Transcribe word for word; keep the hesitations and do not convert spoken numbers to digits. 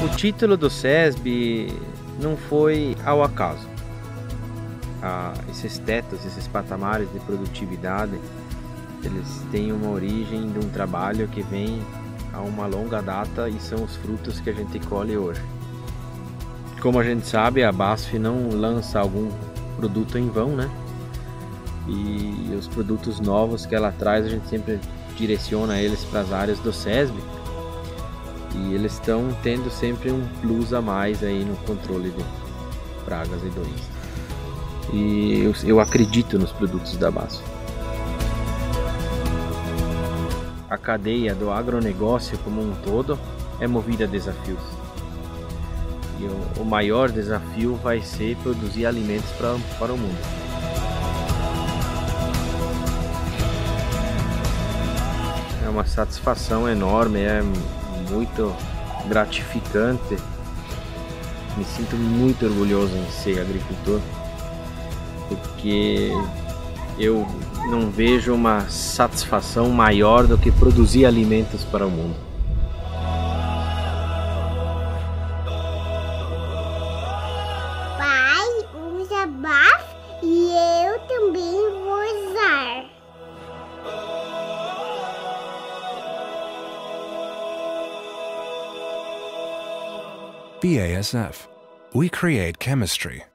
O título do SESB não foi ao acaso. Ah, esses tetos, esses patamares de produtividade, eles têm uma origem de um trabalho que vem a uma longa data e são os frutos que a gente colhe hoje. Como a gente sabe, a BASF não lança algum produto em vão, né? E os produtos novos que ela traz, a gente sempre direciona eles para as áreas do SESB. E eles estão tendo sempre um plus a mais aí no controle de pragas e doenças. E eu, eu acredito nos produtos da BASF. A cadeia do agronegócio como um todo é movida a desafios. E o, o maior desafio vai ser produzir alimentos pra, para o mundo. É uma satisfação enorme, é muito gratificante. Me sinto muito orgulhoso em ser agricultor, porque eu não vejo uma satisfação maior do que produzir alimentos para o mundo. Pai, usa B A S F e eu também vou usar. B A S F. We create chemistry.